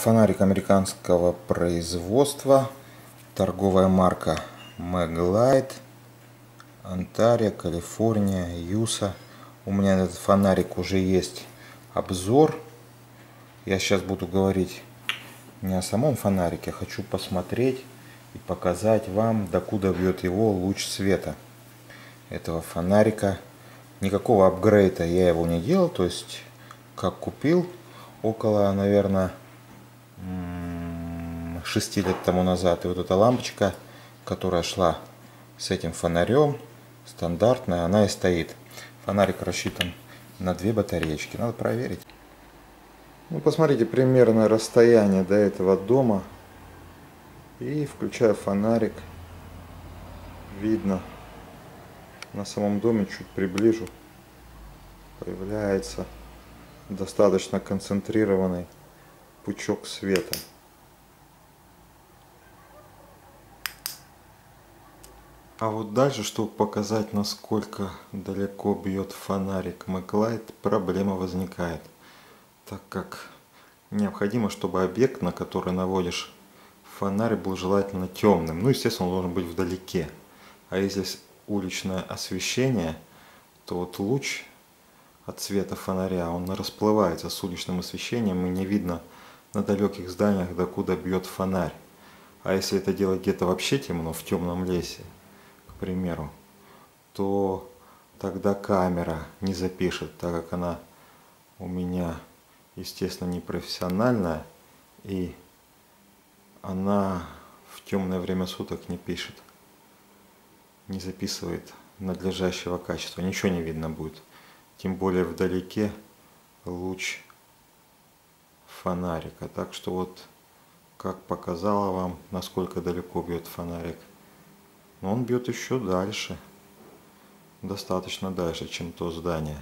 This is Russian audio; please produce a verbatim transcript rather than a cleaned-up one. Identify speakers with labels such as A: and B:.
A: Фонарик американского производства, торговая марка Maglite, Онтарио, Калифорния, Юса. У меня этот фонарик уже есть обзор. Я сейчас буду говорить не о самом фонарике, хочу посмотреть и показать вам, докуда бьет его луч света этого фонарика. Никакого апгрейда я его не делал, то есть как купил около, наверное, шести лет тому назад. И вот эта лампочка, которая шла с этим фонарем, стандартная, она и стоит. Фонарик рассчитан на две батареечки, надо проверить. Ну, посмотрите примерное расстояние до этого дома. И включая фонарик, видно, на самом доме, чуть приближу, появляется достаточно концентрированный пучок света. А вот дальше, чтобы показать, насколько далеко бьет фонарик Maglite, проблема возникает, так как необходимо, чтобы объект, на который наводишь фонарь, был желательно темным. Ну, естественно, он должен быть вдалеке. А если уличное освещение, то вот луч от света фонаря, он расплывается с уличным освещением, и не видно на далеких зданиях, докуда бьет фонарь. А если это делать где-то вообще темно, в темном лесе, к примеру, то тогда камера не запишет, так как она у меня, естественно, не профессиональная, и она в темное время суток не пишет, не записывает надлежащего качества, ничего не видно будет. Тем более вдалеке луч фонарика. Так что вот, как показала вам, насколько далеко бьет фонарик. Но он бьет еще дальше. Достаточно дальше, чем то здание.